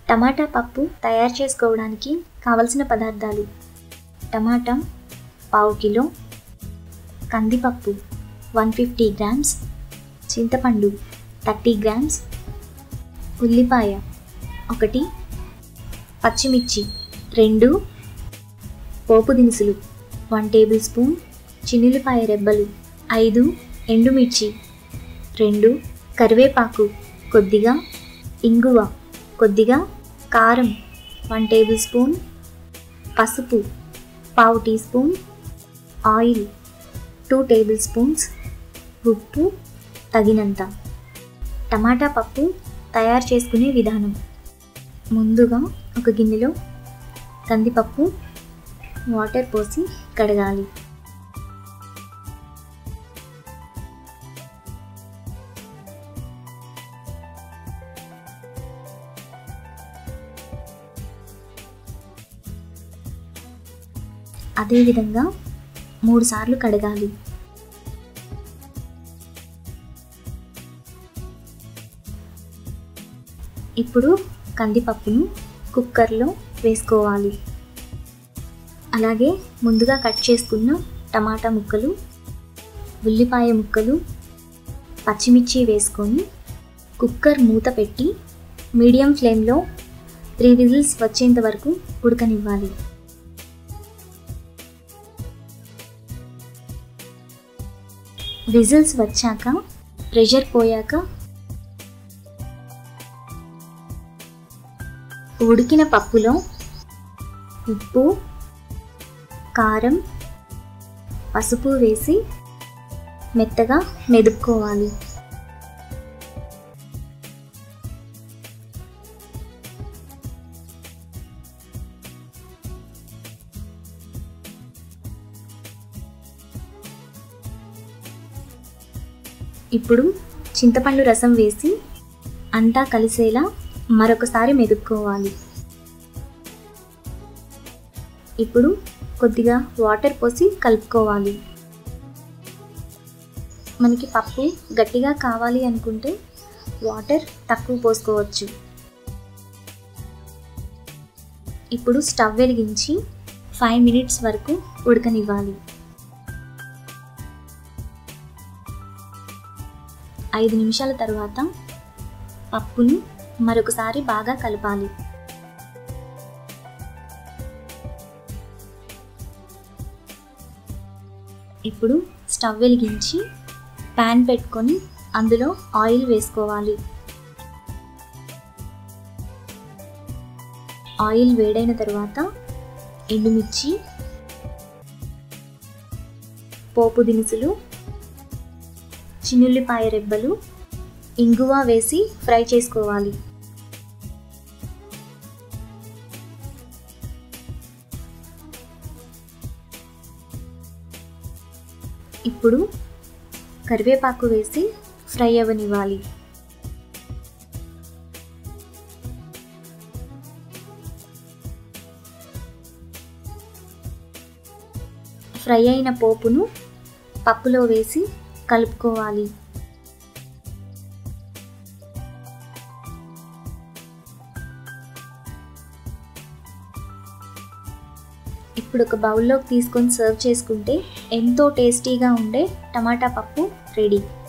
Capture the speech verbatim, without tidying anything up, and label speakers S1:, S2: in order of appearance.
S1: టమాటా పప్పు తయారు చేసుకోవడానికి కావలసిన పదార్థాలు: టమాటా పావు కిలో, కందిపప్పు వన్ ఫిఫ్టీ గ్రామ్స్, చింతపండు థర్టీ గ్రామ్స్, ఉల్లిపాయ ఒకటి, పచ్చిమిర్చి రెండు, పోపు దినుసులు వన్ టేబుల్ స్పూన్, చిన్నులపాయ రెబ్బలు ఐదు, ఎండుమిర్చి రెండు, కరివేపాకు కొద్దిగా, ఇంగువ కొద్దిగా, కారం వన్ టేబుల్ స్పూన్, పసుపు పావు teaspoon, oil two tablespoons, ఉప్పు తగినంత. టమాటా పప్పు తయారు చేసుకునే విధానం: ముందుగా ఒక గిన్నెలో కందిపప్పు వాటర్ పోసి కడగాలి. అదేవిధంగా మూడు సార్లు కడగాలి. ఇప్పుడు కందిపప్పును కుక్కర్లో వేసుకోవాలి. అలాగే ముందుగా కట్ చేసుకున్న టమాటా ముక్కలు, ఉల్లిపాయ ముక్కలు, పచ్చిమిర్చి వేసుకొని కుక్కర్ మూత పెట్టి మీడియం ఫ్లేమ్లో త్రీ విజిల్స్ వచ్చేంత వరకు ఉడకనివ్వాలి. విజిల్స్ వచ్చాక ప్రెషర్ పోయాక ఉడికిన పప్పులో ఉప్పు, కారం, పసుపు వేసి మెత్తగా మెదుపుకోవాలి. ఇప్పుడు చింతపండు రసం వేసి అంతా కలిసేలా మరొకసారి మెదుపుకోవాలి. ఇప్పుడు కొద్దిగా వాటర్ పోసి కలుపుకోవాలి. మనకి పప్పు గట్టిగా కావాలి అనుకుంటే వాటర్ తక్కువ పోసుకోవచ్చు. ఇప్పుడు స్టవ్ వెలిగించి ఫైవ్ మినిట్స్ వరకు ఉడకనివ్వాలి. ఐదు నిమిషాల తర్వాత పప్పును మరొకసారి బాగా కలపాలి. ఇప్పుడు స్టవ్ వెలిగించి ప్యాన్ పెట్టుకొని అందులో ఆయిల్ వేసుకోవాలి. ఆయిల్ వేడైన తర్వాత ఎండుమిర్చి, పోపు దినుసులు, చిన్నుల్లిపాయ రెబ్బలు, ఇంగువ వేసి ఫ్రై చేసుకోవాలి. ఇప్పుడు కరివేపాకు వేసి ఫ్రై అవ్వనివ్వాలి. ఫ్రై అయిన పోపును పప్పులో వేసి కలుపుకోవాలి. ఇప్పుడు ఒక బౌల్లోకి తీసుకొని సర్వ్ చేసుకుంటే ఎంతో టేస్టీగా ఉండే టమాటా పప్పు రెడీ.